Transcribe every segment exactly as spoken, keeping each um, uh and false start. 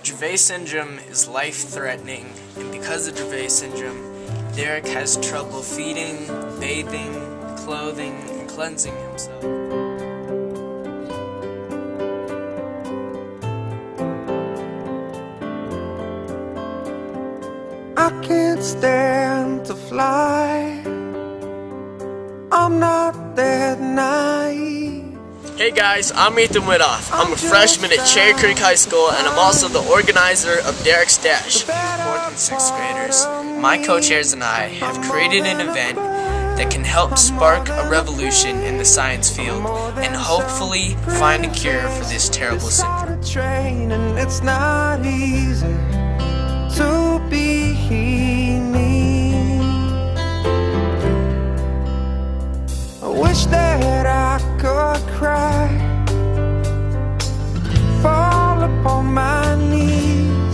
Dravet syndrome is life-threatening, and because of Dravet syndrome, Derek has trouble feeding, bathing, clothing, and cleansing himself. I can't stand to fly. I'm not that naive. Hey guys, I'm Ethan Widoff. I'm a freshman at Cherry Creek High School, and I'm also the organizer of Derek's Dash. Fourth and sixth graders, my co-chairs and I have created an event that can help spark a revolution in the science field and hopefully find a cure for this terrible syndrome. It's not easy to be me. I wish that I could cry, fall upon my knees,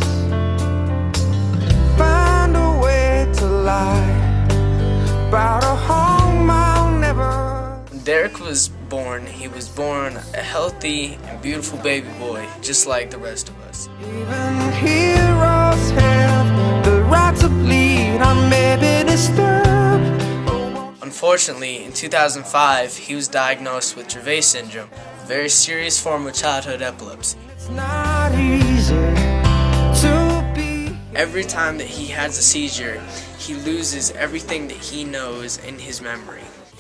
find a way to lie about a home I'll never. When Derek was born, he was born a healthy and beautiful baby boy, just like the rest of us. Even heroes have the right to bleed. I may be disturbed. Unfortunately, in two thousand five, he was diagnosed with Dravet syndrome, a very serious form of childhood epilepsy. It's not easy to be. Every time that he has a seizure, he loses everything that he knows in his memory.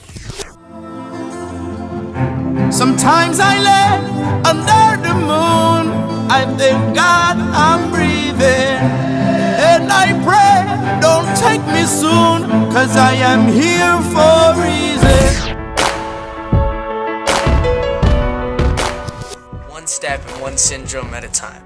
Sometimes I lay under the moon, I thank God I'm breathing, and I pray, don't take me soon, cause I am here for a reason. One step and one syndrome at a time.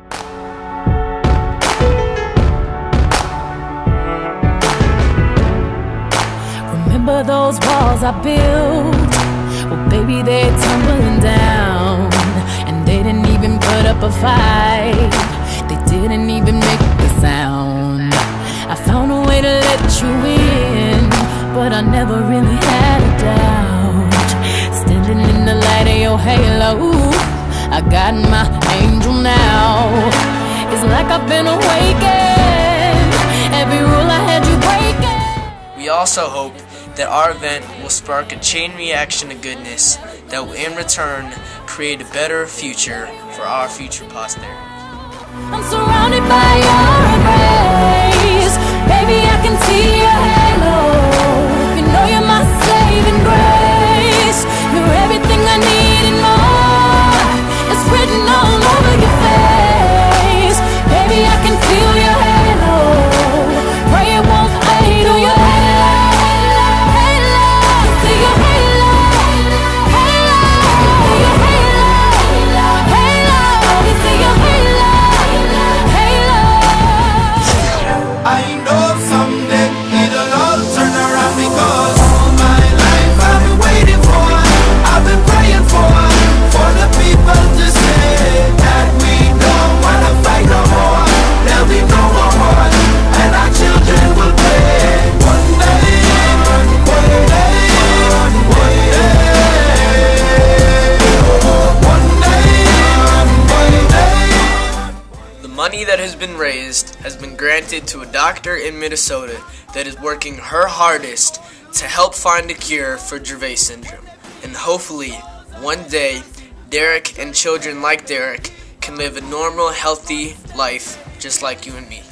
Remember those walls I built? Well, baby, they're tumbling down, and they didn't even put up a fight. They didn't even make a sound. I found a way to let you in, but I never really had a doubt. Standing in the light of your halo, I got my angel now. It's like I've been awakened. Every rule I had you breaking. We also hope that our event will spark a chain reaction of goodness that will in return create a better future for our future posterity. I'm surrounded by your embrace. Baby, I can see your halo. You know you're my saving grace. You're everything I need and more. It's written all over your face. Baby, I can feel your halo. Pray it won't fade. Oh, your halo, halo. See your halo, halo. See your halo, halo. We see your halo. I know someday it'll all turn around, because all my life I've been waiting for, I've been praying for, for the people to say that we don't wanna fight no more. There'll be no more war, and our children will play. One day, one day, one day, one day. The money that has been raised has been granted to a doctor in Minnesota that is working her hardest to help find a cure for Dravet syndrome. And hopefully, one day, Derek and children like Derek can live a normal, healthy life just like you and me.